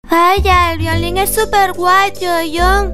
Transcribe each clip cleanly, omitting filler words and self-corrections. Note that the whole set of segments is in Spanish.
Vaya, el violín es súper guay, tío John.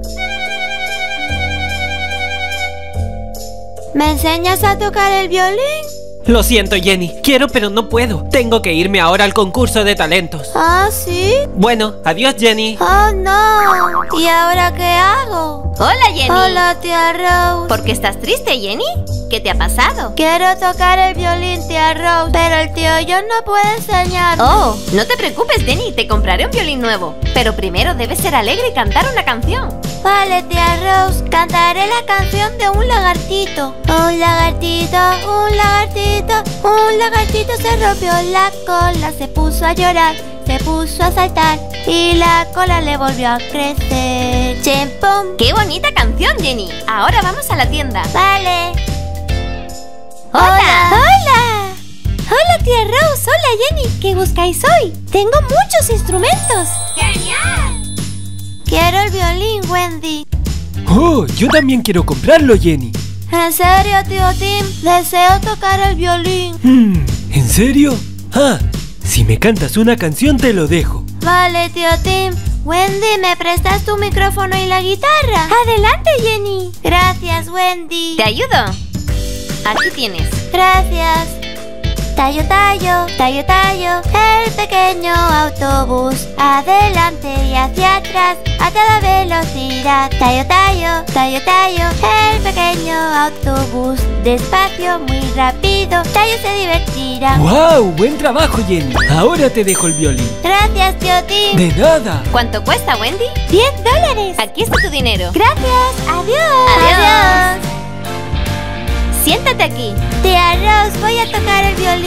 ¿Me enseñas a tocar el violín? Lo siento, Jenny. Quiero, pero no puedo. Tengo que irme ahora al concurso de talentos. ¿Ah, sí? Bueno, adiós, Jenny. Oh, no. ¿Y ahora qué hago? Hola, Jenny. Hola, tía Rose. ¿Por qué estás triste, Jenny? ¿Qué te ha pasado? Quiero tocar el violín, tía Rose, pero el tío John no puede enseñarme. Oh, no te preocupes, Jenny. Te compraré un violín nuevo. Pero primero debes ser alegre y cantar una canción. Vale, tía Rose. Cantaré la canción de un lagartito. Un lagartito, un lagartito, un lagartito se rompió la cola, se puso a llorar, se puso a saltar y la cola le volvió a crecer. ¡Chimpum! ¡Qué bonita canción, Jenny! Ahora vamos a la tienda. Vale. ¡Hola! ¡Hola! Hola, tía Rose. Hola, Jenny. ¿Qué buscáis hoy? Tengo muchos instrumentos. ¡Genial! Quiero el violín, Wendy. Oh, yo también quiero comprarlo, Jenny. ¿En serio, tío Tim? Deseo tocar el violín. ¿En serio? Ah, si me cantas una canción te lo dejo. Vale, tío Tim. Wendy, ¿me prestas tu micrófono y la guitarra? Adelante, Jenny. Gracias, Wendy. ¿Te ayudo? Aquí tienes. Gracias. Tallo, tallo, tallo, tallo, el pequeño autobús, adelante y hacia atrás, a toda velocidad. Tallo, tallo, tallo, tallo, el pequeño autobús, despacio, muy rápido, Tallo se divertirá. ¡Wow! ¡Buen trabajo, Jenny! Ahora te dejo el violín. Gracias, tío Tim. ¡De nada! ¿Cuánto cuesta, Wendy? $10. Aquí está tu dinero. Gracias. Adiós. Adiós. Siéntate aquí. Tía Rose, voy a tocar el violín.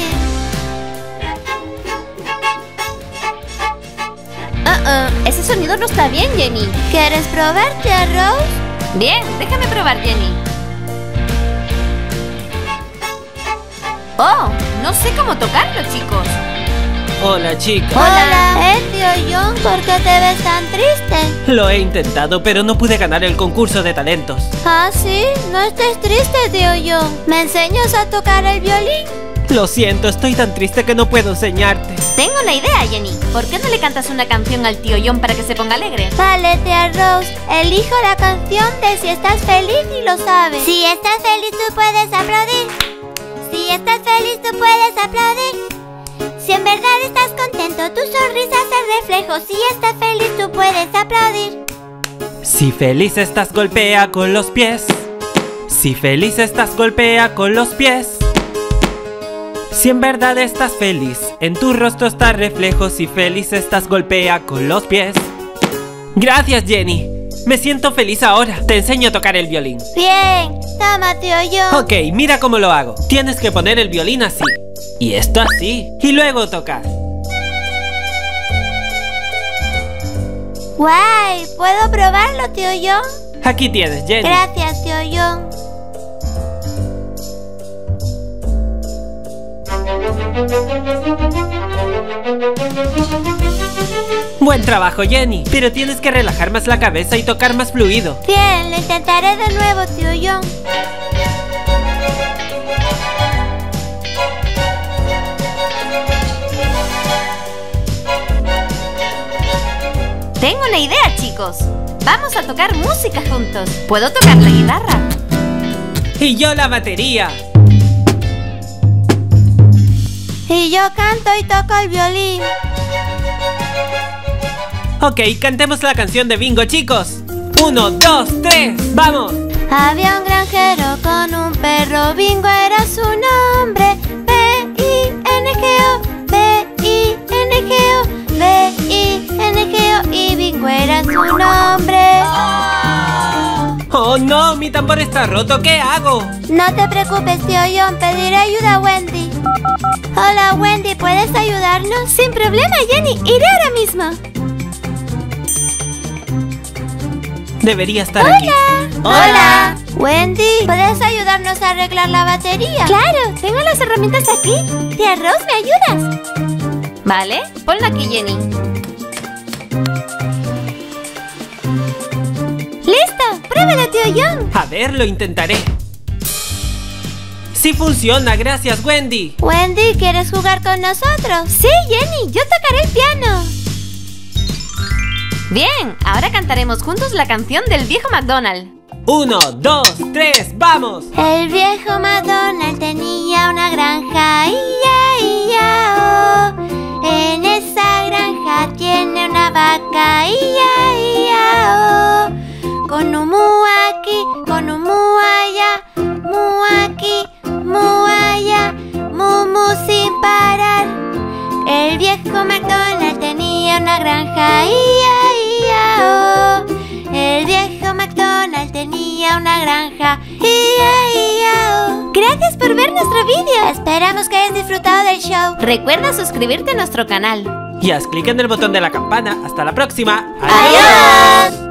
Ese sonido no está bien, Jenny. ¿Quieres probar, tía Rose? Bien, déjame probar, Jenny. Oh, no sé cómo tocarlo, chicos. Hola, chicas. Hola. Tío John, ¿por qué te ves tan triste? Lo he intentado, pero no pude ganar el concurso de talentos. ¿Ah, sí? No estés triste, tío John. ¿Me enseñas a tocar el violín? Lo siento, estoy tan triste que no puedo enseñarte. Tengo una idea, Jenny. ¿Por qué no le cantas una canción al tío John para que se ponga alegre? Vale, tía Rose. Elijo la canción de Si estás feliz y lo sabes. Si estás feliz, tú puedes aplaudir. Si estás feliz, tú puedes aplaudir. Si en verdad estás contento, tu sonrisa es el reflejo. Si estás feliz, tú puedes aplaudir. Si feliz estás, golpea con los pies. Si feliz estás, golpea con los pies. Si en verdad estás feliz, en tu rostro está reflejo. Si feliz estás, golpea con los pies. Gracias, Jenny. Me siento feliz ahora. Te enseño a tocar el violín. Bien. Toma, tío John. Ok, mira cómo lo hago. Tienes que poner el violín así. Y esto así. Y luego tocar. Guay. ¿Puedo probarlo, tío John? Aquí tienes, Jenny. Gracias, tío John. Buen trabajo, Jenny. Pero tienes que relajar más la cabeza y tocar más fluido. Bien, lo intentaré de nuevo, tío John. Tengo una idea, chicos. Vamos a tocar música juntos. ¿Puedo tocar la guitarra? Y yo la batería. Y yo canto y toco el violín. Ok, cantemos la canción de bingo, chicos. 1, 2, 3, ¡vamos! Había un granjero con un perro, Bingo era su nombre. B-I-N-G-O, B-I-N-G-O, B-I-N-G-O, y Bingo era su nombre. ¡Oh, no! ¡Mi tambor está roto! ¿Qué hago? No te preocupes, tío John, pediré ayuda a Wendy. Hola, Wendy, ¿puedes ayudarnos? Sin problema, Jenny, iré ahora mismo. Debería estar aquí. Hola. Wendy, ¿puedes ayudarnos a arreglar la batería? Claro, tengo las herramientas aquí. Tía Rose, ¿me ayudas? Vale, ponla aquí, Jenny. ¡Listo! ¡Pruébalo, tío John! A ver, lo intentaré. ¡Sí funciona! ¡Gracias, Wendy! Wendy, ¿quieres jugar con nosotros? Sí, Jenny, yo tocaré el piano. Bien, ahora cantaremos juntos la canción del viejo McDonald. 1, 2, 3, ¡vamos! El viejo McDonald tenía una granja, ia, oh. En esa granja tiene una vaca, ia, oh. Con un mu aquí, con un mu allá, mu aquí, mu allá, mu sin parar. El viejo McDonald tenía una granja, ia, oh. El viejo McDonald tenía una granja, ia, oh. Gracias por ver nuestro vídeo. Esperamos que hayas disfrutado del show. Recuerda suscribirte a nuestro canal. Y haz clic en el botón de la campana. ¡Hasta la próxima! ¡Adiós!